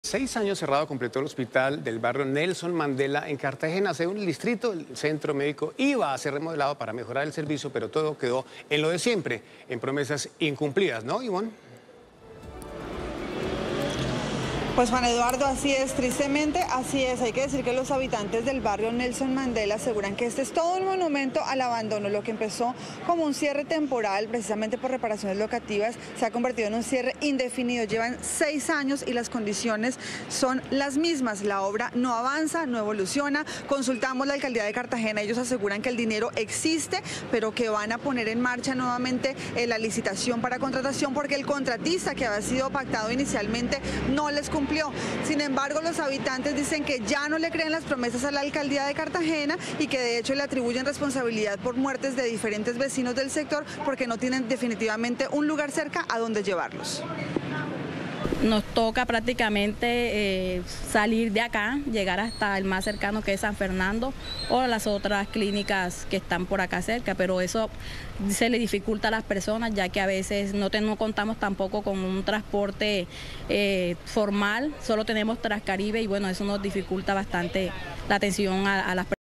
6 años cerrado completó el hospital del barrio Nelson Mandela en Cartagena. Según el distrito, el centro médico iba a ser remodelado para mejorar el servicio, pero todo quedó en lo de siempre, en promesas incumplidas, ¿no, Ivonne? Pues Juan Eduardo, así es, tristemente así es. Hay que decir que los habitantes del barrio Nelson Mandela aseguran que este es todo un monumento al abandono. Lo que empezó como un cierre temporal, precisamente por reparaciones locativas, se ha convertido en un cierre indefinido. Llevan 6 años y las condiciones son las mismas. La obra no avanza, no evoluciona. Consultamos la alcaldía de Cartagena, ellos aseguran que el dinero existe, pero que van a poner en marcha nuevamente la licitación para contratación, porque el contratista que había sido pactado inicialmente no les cumplió. Sin embargo, los habitantes dicen que ya no le creen las promesas a la alcaldía de Cartagena y que de hecho le atribuyen responsabilidad por muertes de diferentes vecinos del sector porque no tienen definitivamente un lugar cerca a donde llevarlos. Nos toca prácticamente salir de acá, llegar hasta el más cercano, que es San Fernando, o las otras clínicas que están por acá cerca, pero eso se le dificulta a las personas, ya que a veces no contamos tampoco con un transporte formal, solo tenemos Transcaribe y bueno, eso nos dificulta bastante la atención a las personas.